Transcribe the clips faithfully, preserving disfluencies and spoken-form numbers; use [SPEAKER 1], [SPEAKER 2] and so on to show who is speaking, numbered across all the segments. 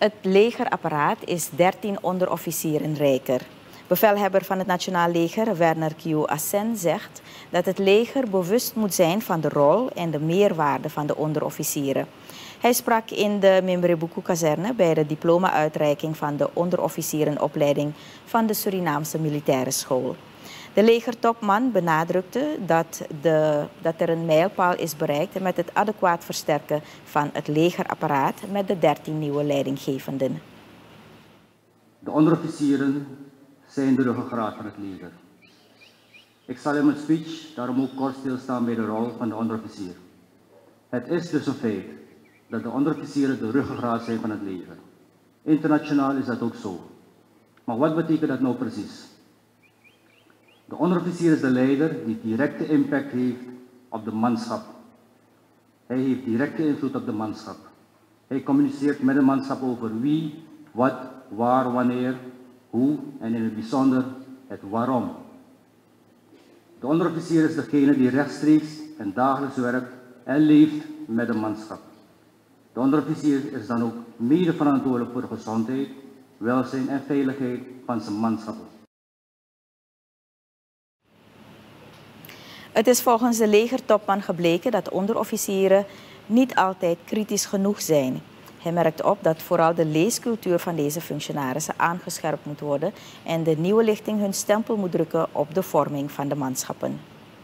[SPEAKER 1] Het legerapparaat is dertien onderofficieren rijker. Bevelhebber van het Nationaal Leger, Werner Q. Assen, zegt dat het leger bewust moet zijn van de rol en de meerwaarde van de onderofficieren. Hij sprak in de Memrebuku-kazerne bij de diploma-uitreiking van de onderofficierenopleiding van de Surinaamse Militaire School. De legertopman benadrukte dat, de, dat er een mijlpaal is bereikt met het adequaat versterken van het legerapparaat met de dertien nieuwe leidinggevenden.
[SPEAKER 2] De onderofficieren zijn de ruggengraat van het leger. Ik zal in mijn speech daarom ook kort stilstaan bij de rol van de onderofficier. Het is dus een feit dat de onderofficieren de ruggengraat zijn van het leger. Internationaal is dat ook zo. Maar wat betekent dat nou precies? De onderofficier is de leider die directe impact heeft op de manschap. Hij heeft directe invloed op de manschap. Hij communiceert met de manschap over wie, wat, waar, wanneer, hoe en in het bijzonder het waarom. De onderofficier is degene die rechtstreeks en dagelijks werkt en leeft met de manschap. De onderofficier is dan ook mede verantwoordelijk voor de gezondheid, welzijn en veiligheid van zijn manschappen.
[SPEAKER 1] Het is volgens de legertopman gebleken dat onderofficieren niet altijd kritisch genoeg zijn. Hij merkt op dat vooral de leescultuur van deze functionarissen aangescherpt moet worden en de nieuwe lichting hun stempel moet drukken op de vorming van de manschappen.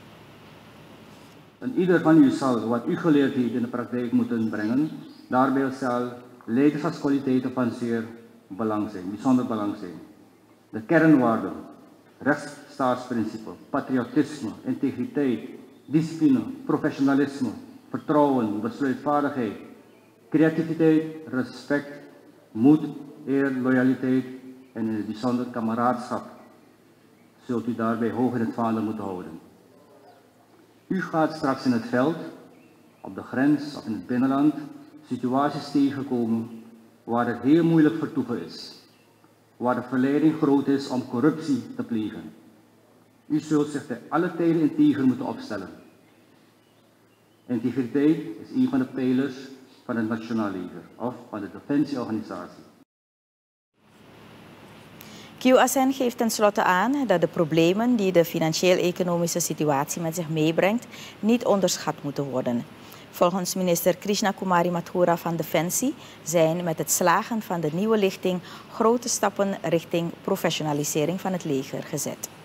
[SPEAKER 2] En ieder van u zal wat u geleerd heeft in de praktijk moeten brengen. Daarbij zal leiderschapskwaliteiten van zeer belang zijn, bijzonder belang zijn. De kernwaarden, rechtsstaatsprincipe, patriotisme, integriteit, discipline, professionalisme, vertrouwen, besluitvaardigheid, creativiteit, respect, moed, eer, loyaliteit en in het bijzonder kameraadschap zult u daarbij hoog in het vaandel moeten houden. U gaat straks in het veld, op de grens of in het binnenland situaties tegenkomen waar het heel moeilijk vertoeven is, waar de verleiding groot is om corruptie te plegen. U zult zich te alle tijden integer moeten opstellen. Integriteit is een van de pijlers van het Nationaal Leger of van de Defensieorganisatie.
[SPEAKER 1] Q. Assen geeft tenslotte aan dat de problemen die de financieel-economische situatie met zich meebrengt niet onderschat moeten worden. Volgens minister Krishna Kumari Mathura van Defensie zijn met het slagen van de nieuwe lichting grote stappen richting professionalisering van het leger gezet.